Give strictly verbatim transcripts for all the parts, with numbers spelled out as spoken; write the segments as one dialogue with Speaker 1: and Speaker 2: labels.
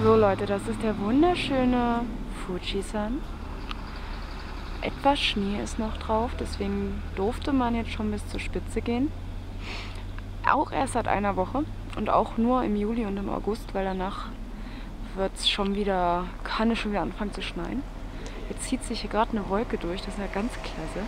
Speaker 1: So Leute, das ist der wunderschöne Fujisan. Etwas Schnee ist noch drauf, deswegen durfte man jetzt schon bis zur Spitze gehen. Auch erst seit einer Woche und auch nur im Juli und im August, weil danach wird es schon wieder, kann es schon wieder anfangen zu schneien. Jetzt zieht sich hier gerade eine Wolke durch, das ist ja ganz klasse.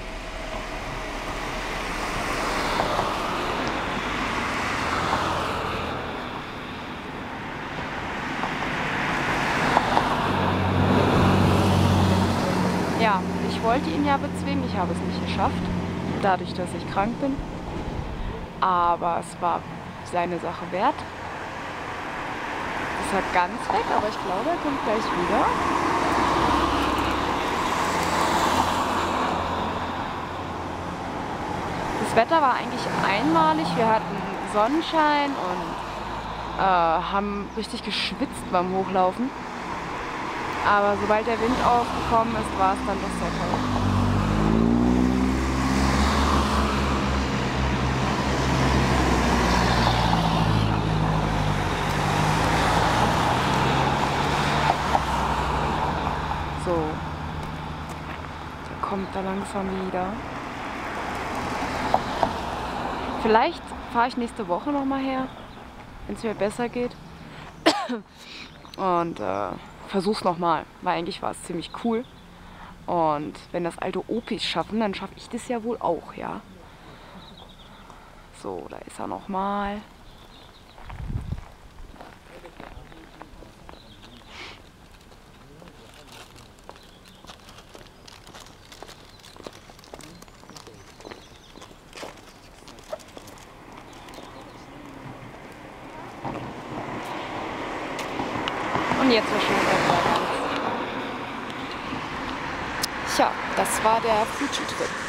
Speaker 1: Ja, ich wollte ihn ja bezwingen, ich habe es nicht geschafft, dadurch, dass ich krank bin. Aber es war seine Sache wert. Ist er ganz weg, aber ich glaube, er kommt gleich wieder. Das Wetter war eigentlich einmalig. Wir hatten Sonnenschein und äh, haben richtig geschwitzt beim Hochlaufen. Aber sobald der Wind aufgekommen ist, war es dann doch sehr kalt. So, der kommt da langsam wieder. Vielleicht fahre ich nächste Woche nochmal her, wenn es mir besser geht. Und äh, versuch's nochmal, weil eigentlich war es ziemlich cool. Und wenn das alte Opis schaffen, dann schaffe ich das ja wohl auch, ja. So, da ist er nochmal. Und jetzt war schon wieder. Tja, das war der Fuji-Trip.